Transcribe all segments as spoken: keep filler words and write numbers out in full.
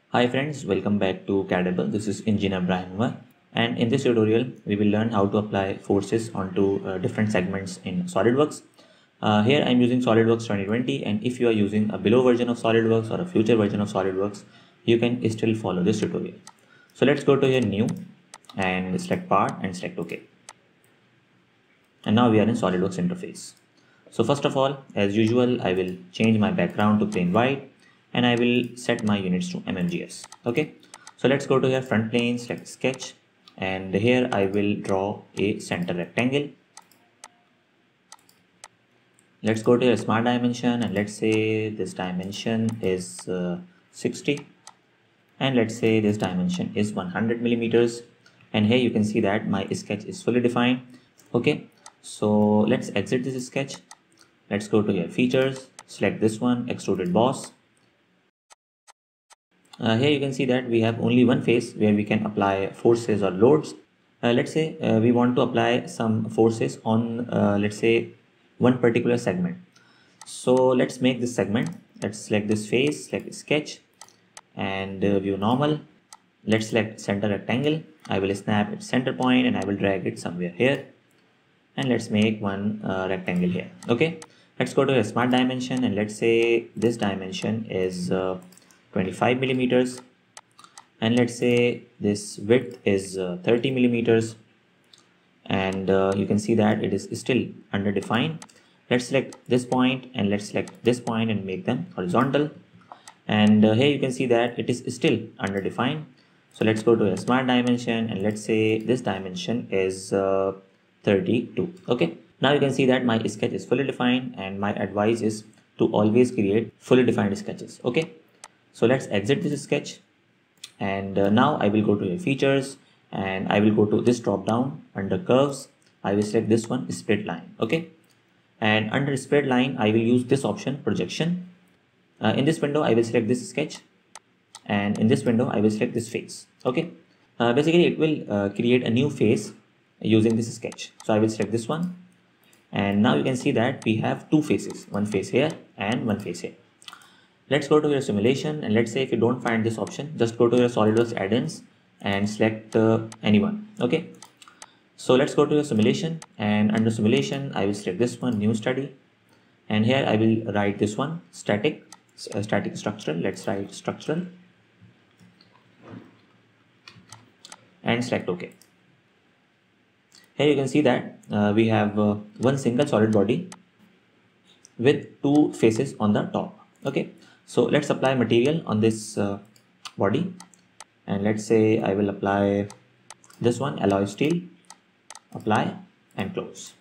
Hi friends, welcome back to CADable. This is Engineer Ibrahim Omer, and in this tutorial we will learn how to apply forces onto uh, different segments in SolidWorks. Uh, here I am using SolidWorks twenty twenty, and if you are using a below version of SolidWorks or a future version of SolidWorks, you can still follow this tutorial. So let's go to here new and select part and select OK. And now we are in SolidWorks interface. So first of all, as usual, I will change my background to plain white and I will set my units to M M G S. Okay, so let's go to here front plane, select sketch, and here I will draw a center rectangle. Let's go to your smart dimension and let's say this dimension is uh, sixty, and let's say this dimension is one hundred millimeters, and here you can see that my sketch is fully defined. Okay, so let's exit this sketch. Let's go to your features, select this one, extruded boss. Uh, here you can see that we have only one face where we can apply forces or loads. Uh, let's say uh, we want to apply some forces on uh, let's say one particular segment. So let's make this segment. Let's select this face, select sketch and uh, view normal. Let's select center rectangle. I will snap its center point and I will drag it somewhere here, and let's make one uh, rectangle here. Okay, let's go to a smart dimension and let's say this dimension is uh, twenty-five millimeters, and let's say this width is uh, thirty millimeters, and uh, you can see that it is still underdefined. Let's select this point and let's select this point and make them horizontal, and uh, here you can see that it is still underdefined. So let's go to a smart dimension and let's say this dimension is uh, thirty-two. Okay, now you can see that my sketch is fully defined, and my advice is to always create fully defined sketches. Okay, so let's exit this sketch, and uh, now I will go to your features and I will go to this drop down under curves. I will select this one, split line. Okay, and under split line I will use this option, projection. Uh, in this window I will select this sketch, and in this window I will select this face. Okay, uh, basically it will uh, create a new face using this sketch. So I will select this one, and now you can see that we have two faces, one face here and one face here. Let's go to your simulation, and let's say if you don't find this option, just go to your SolidWorks add-ins and select uh, anyone. Okay, so let's go to your simulation, and under simulation I will select this one, new study, and here I will write this one, static uh, static structural. Let's write structural and select OK. Here you can see that uh, we have uh, one single solid body with two faces on the top. Okay, so let's apply material on this uh, body, and let's say I will apply this one, alloy steel, apply and close.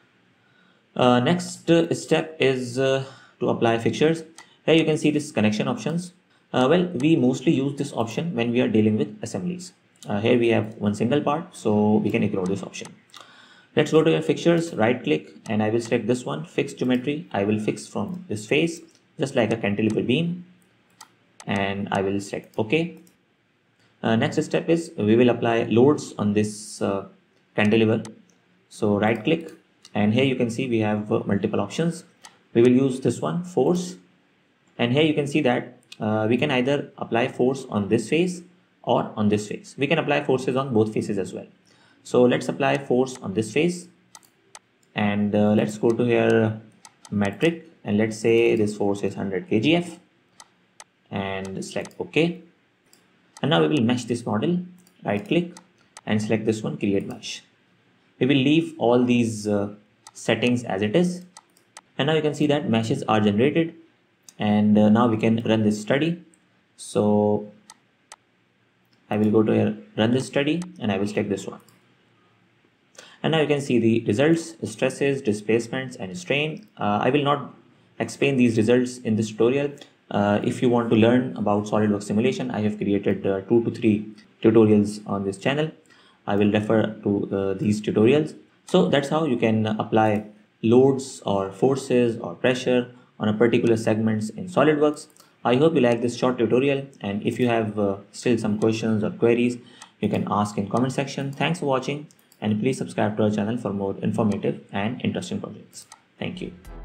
Uh, next uh, step is uh, to apply fixtures. Here you can see this connection options. Uh, well, we mostly use this option when we are dealing with assemblies. Uh, here we have one single part, so we can ignore this option. Let's go to your fixtures, right click, and I will select this one, fix geometry. I will fix from this face just like a cantilever beam, and I will select OK. Uh, next step is we will apply loads on this uh, cantilever. So right click, and here you can see we have uh, multiple options. We will use this one, force, and here you can see that uh, we can either apply force on this face or on this face. We can apply forces on both faces as well. So let's apply force on this face, and uh, let's go to here metric, and let's say this force is one hundred kilograms, and select OK. And now we will mesh this model, right click and select this one, create mesh. We will leave all these uh, settings as it is, and now you can see that meshes are generated, and uh, now we can run this study. So I will go to here, run this study, and I will select this one. And now you can see the results, stresses, displacements and strain. Uh, I will not explain these results in this tutorial. Uh, if you want to learn about SolidWorks simulation, I have created uh, two to three tutorials on this channel. I will refer to uh, these tutorials. So that's how you can apply loads or forces or pressure on a particular segments in SolidWorks. I hope you like this short tutorial, and if you have uh, still some questions or queries, you can ask in comment section. Thanks for watching, and please subscribe to our channel for more informative and interesting projects. Thank you.